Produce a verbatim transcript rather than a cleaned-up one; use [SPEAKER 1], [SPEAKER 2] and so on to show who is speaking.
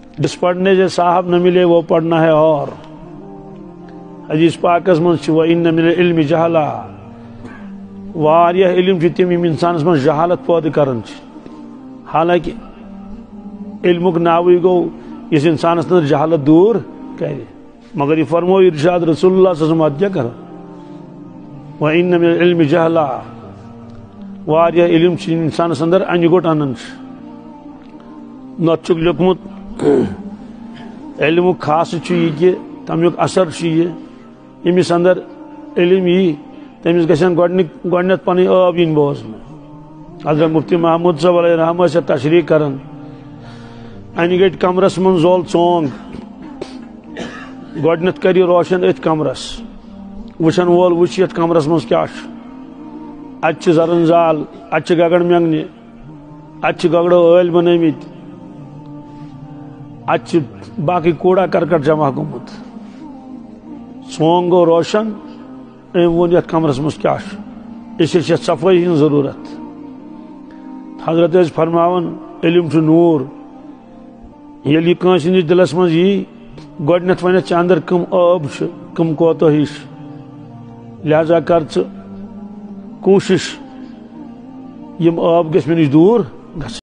[SPEAKER 1] جس پڑھنے سے صاحب نہ ملے وہ پڑھنا ہے اور حدیث پاکس من وَإِنَّ مِنَ الْعِلْمِ جَهَلًا واریاہ علم تم یم انسانس من جہالت پود کران حالانکہ علمک ناوی گو اس انسانس نظر جہالت دور کرے مگر یہ فرمو ارشاد رسول اللہ صلی اللہ علیہ وسلم کیا کر وَإِنَّ مِنَ الْعِلْمِ جَهَلًا واریاہ علم انسانس اندر انج گوٹ انن نت لیکمت علم خاص یہ کہ تمیک اثر یہ یمس اندر علم یہ تمس گھن گۄڈنیتھ پن آب ین بوزن حضرت مفتی محمود صاحب علیہ رحمہ سے تشریح کرن ان گٹ کمرس من زول ژونگ گۄڈنیتھ کر روشن ات کمرس وچن وول وچ یت کمرس من کیا ات زرن زال ات گگڑ منگنہ ات گگڑو ٲلۍ بنٲمٕتۍ ات باقی کوڑا کرکٹ جمع گومت ژونگ گو روشن ام ون یت کمرس مز کیا اس لیے صفائی ہن ضرورت حضرت فرماون علم چھ نور یلی کانس ہندس دلس مز یی گۄڈنیتھ ونیتھ ژےٚ اندر کم آب کم کوتاہی لہذا کر ژٕ کوشش یم آب گژھِ مےٚ نش دور گژھٕنۍ